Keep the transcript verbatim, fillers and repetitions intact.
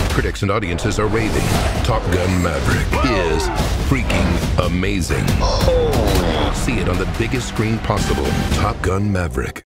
critics and audiences are raving. Top Gun Maverick is freaking amazing. See it on the biggest screen possible. Top Gun Maverick.